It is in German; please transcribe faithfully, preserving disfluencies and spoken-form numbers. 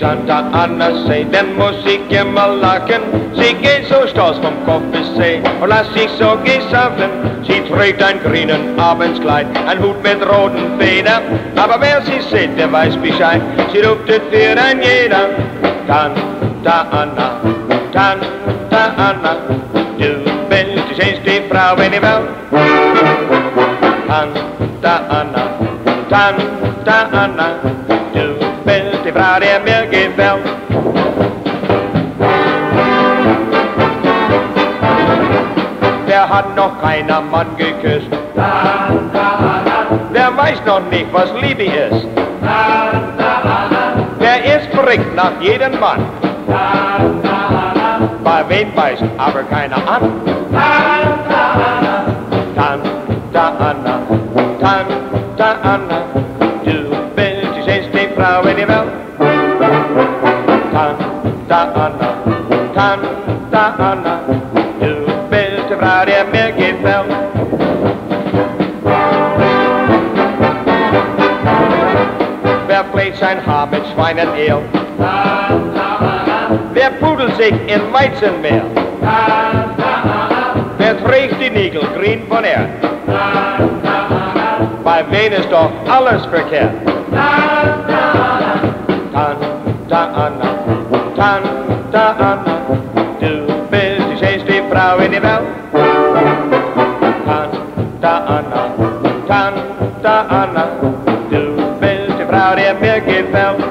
Tante Anna sei, dann muss ich immer lachen. Sie geht so stolz vom Kopf bis Zeh und lässt sich so gesammeln. Sie trägt ein grünen Abendskleid, ein Hut mit roten Federn. Aber wer sie sieht, der weiß Bescheid. Sie ruft es für ein jeder. Tante Anna, Tante Anna, du bist die schönste Frau in der Welt. Tante Anna, Tante Anna, du bist die Frau, die mir gefällt. Wer hat noch keiner Mann geküsst? Tante Anna, Wer weiß noch nicht, was Liebe ist? Tante Anna, Wer ist verrückt nach jedem Mann? Tante Anna, Bei wem weiß aber keiner an? Tante Anna, Tante Anna, Tante Anna, du bist die schönste Frau in der Welt. Tante Anna, Tante Anna, du bist die Frau, die mir gefällt. Wer pflegt sein Haar mit Schweinenehl? Tante Anna, Wer pudelt sich in Weizenmehl? Tante Anna, Wer trägt die Nägel grün von er? Tante Anna, Bei wen ist doch alles verkehrt? Tante Anna, Tante Anna, Tante Anna, du bist die schönste Frau in der Welt. Tante Anna, Tante Anna, du bist die Frau, die mir gefällt.